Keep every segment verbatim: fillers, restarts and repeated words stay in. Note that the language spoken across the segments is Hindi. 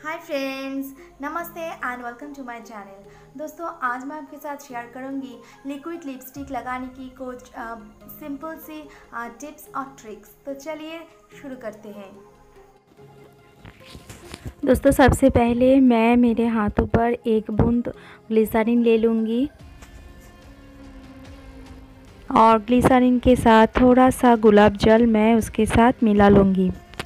हाय फ्रेंड्स, नमस्ते and welcome to my channel. दोस्तों, आज मैं आपके साथ शेयर करूंगी लिक्विड लिपस्टिक लगाने की कुछ सिंपल सी टिप्स और ट्रिक्स। तो चलिए शुरू करते हैं। दोस्तों, सबसे पहले मैं मेरे हाथों पर एक बूंद ग्लिसरीन ले लूँगी और ग्लिसरीन के साथ थोड़ा सा गुलाब जल मैं उसके साथ मिला लूँगी।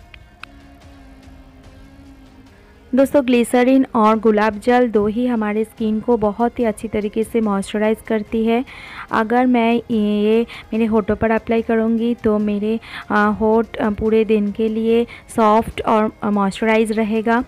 दोस्तों, ग्लिसरीन और गुलाब जल दो ही हमारे स्किन को बहुत ही अच्छी तरीके से मॉइस्चराइज़ करती है। अगर मैं ये मेरे होठों पर अप्लाई करूँगी तो मेरे होठ पूरे दिन के लिए सॉफ्ट और मॉइस्चराइज रहेगा।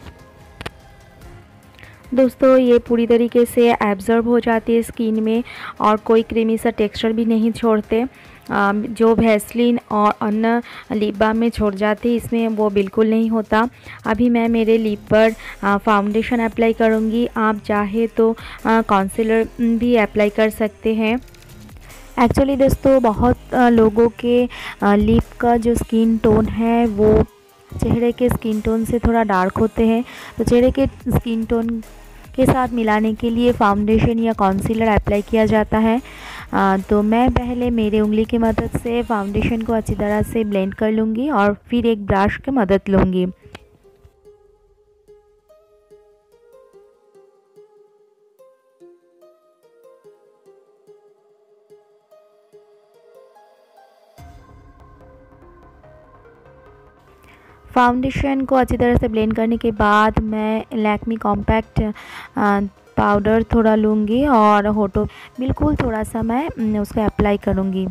दोस्तों, ये पूरी तरीके से एब्जॉर्ब हो जाती है स्किन में और कोई क्रीमी सा टेक्सचर भी नहीं छोड़ते। जो वैसलीन और अन्य लिप बाम में छोड़ जाती है, इसमें वो बिल्कुल नहीं होता। अभी मैं मेरे लिप पर फाउंडेशन अप्लाई करूँगी। आप चाहे तो कंसीलर भी अप्लाई कर सकते हैं। एक्चुअली दोस्तों, बहुत लोगों के लिप का जो स्किन टोन है वो चेहरे के स्किन टोन से थोड़ा डार्क होते हैं, तो चेहरे के स्किन टोन के साथ मिलाने के लिए फाउंडेशन या कंसीलर अप्लाई किया जाता है। आ, तो मैं पहले मेरे उंगली की मदद से फाउंडेशन को अच्छी तरह से ब्लेंड कर लूँगी और फिर एक ब्रश की मदद लूँगी। फाउंडेशन को अच्छी तरह से ब्लेंड करने के बाद मैं लैक्मी कॉम्पैक्ट पाउडर थोड़ा लूँगी और होठों बिल्कुल थोड़ा सा मैं उसको अप्लाई करूँगी।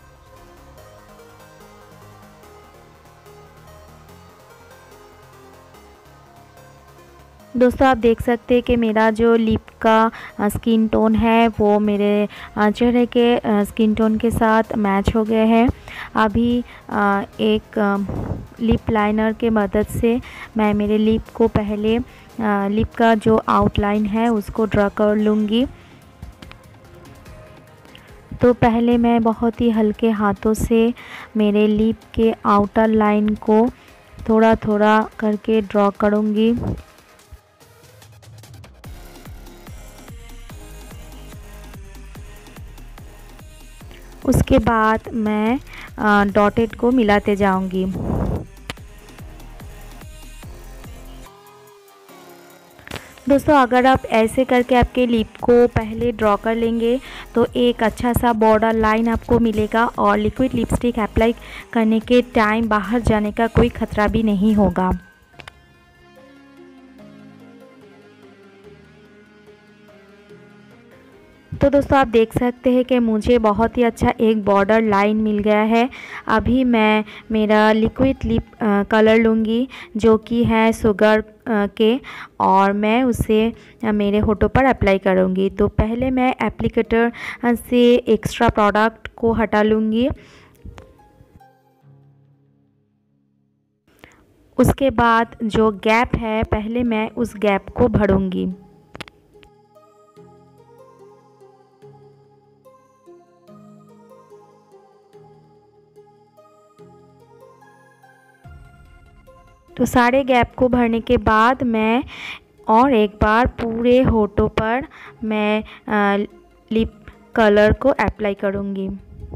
दोस्तों, आप देख सकते हैं कि मेरा जो लिप का स्किन टोन है वो मेरे चेहरे के स्किन टोन के साथ मैच हो गए हैं। अभी एक लिप लाइनर के मदद से मैं मेरे लिप को पहले लिप का जो आउटलाइन है उसको ड्रा कर लूँगी। तो पहले मैं बहुत ही हल्के हाथों से मेरे लिप के आउटर लाइन को थोड़ा थोड़ा करके ड्रॉ करूँगी। उसके बाद मैं डॉटेड को मिलाते जाऊंगी। दोस्तों, अगर आप ऐसे करके आपके लिप को पहले ड्रॉ कर लेंगे तो एक अच्छा सा बॉर्डर लाइन आपको मिलेगा और लिक्विड लिपस्टिक अप्लाई करने के टाइम बाहर जाने का कोई खतरा भी नहीं होगा। तो दोस्तों, आप देख सकते हैं कि मुझे बहुत ही अच्छा एक बॉर्डर लाइन मिल गया है। अभी मैं मेरा लिक्विड लिप कलर लूँगी जो कि है शुगर के, और मैं उसे मेरे होठों पर अप्लाई करूँगी। तो पहले मैं एप्लीकेटर से एक्स्ट्रा प्रोडक्ट को हटा लूँगी। उसके बाद जो गैप है पहले मैं उस गैप को भरूँगी। तो सारे गैप को भरने के बाद मैं और एक बार पूरे होठों पर मैं लिप कलर को अप्लाई करूँगी।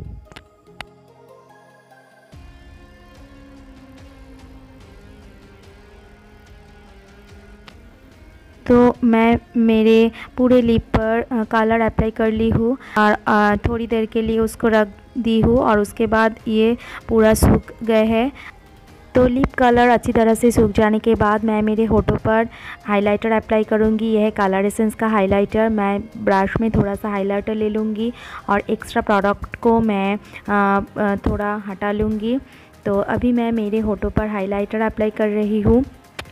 तो मैं मेरे पूरे लिप पर कलर अप्लाई कर ली हूँ और थोड़ी देर के लिए उसको रख दी हूँ और उसके बाद ये पूरा सूख गए हैं। तो लिप कलर अच्छी तरह से सूख जाने के बाद मैं मेरे होठों पर हाइलाइटर अप्लाई करूँगी। यह है कलर एसेंस का हाइलाइटर। मैं ब्रश में थोड़ा सा हाइलाइटर ले लूँगी और एक्स्ट्रा प्रोडक्ट को मैं आ, थोड़ा हटा लूँगी। तो अभी मैं मेरे होठों पर हाइलाइटर अप्लाई कर रही हूँ।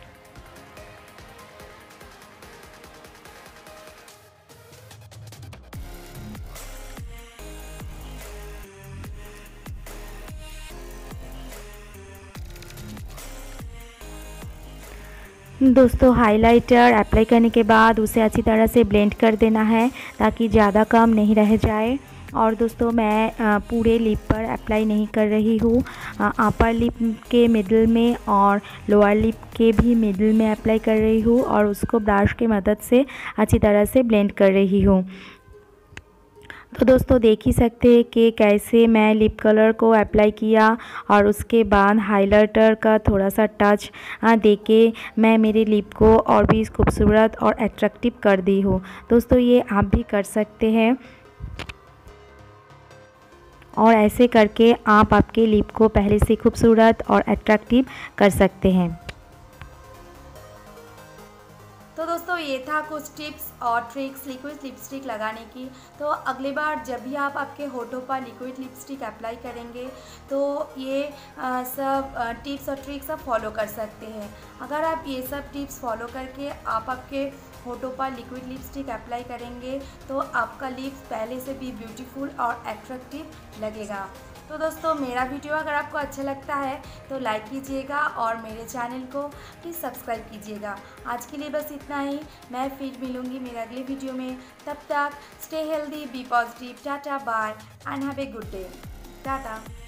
दोस्तों, हाइलाइटर अप्लाई करने के बाद उसे अच्छी तरह से ब्लेंड कर देना है ताकि ज़्यादा कम नहीं रह जाए। और दोस्तों मैं पूरे लिप पर अप्लाई नहीं कर रही हूँ, अपर लिप के मिडिल में और लोअर लिप के भी मिडिल में अप्लाई कर रही हूँ और उसको ब्रश की मदद से अच्छी तरह से ब्लेंड कर रही हूँ। तो दोस्तों देख ही सकते हैं कि कैसे मैं लिप कलर को अप्लाई किया और उसके बाद हाइलाइटर का थोड़ा सा टच देके मैं मेरे लिप को और भी खूबसूरत और अट्रैक्टिव कर दी हूँ। दोस्तों ये आप भी कर सकते हैं और ऐसे करके आप आपके लिप को पहले से खूबसूरत और अट्रैक्टिव कर सकते हैं। तो दोस्तों ये था कुछ टिप्स और ट्रिक्स लिक्विड लिपस्टिक लगाने की। तो अगली बार जब भी आप आपके होठों पर लिक्विड लिपस्टिक अप्लाई करेंगे तो ये आ, सब आ, टिप्स और ट्रिक्स आप फॉलो कर सकते हैं। अगर आप ये सब टिप्स फॉलो करके आप आपके होठों पर लिक्विड लिपस्टिक अप्लाई करेंगे तो आपका लिप्स पहले से भी ब्यूटीफुल और अट्रैक्टिव लगेगा। तो दोस्तों मेरा वीडियो अगर आपको अच्छा लगता है तो लाइक कीजिएगा और मेरे चैनल को प्लीज़ सब्सक्राइब कीजिएगा। आज के लिए बस इतना ही, मैं फिर मिलूँगी मेरे अगले वीडियो में। तब तक स्टे हेल्दी, बी पॉजिटिव, टाटा bye and have a good day. Tata.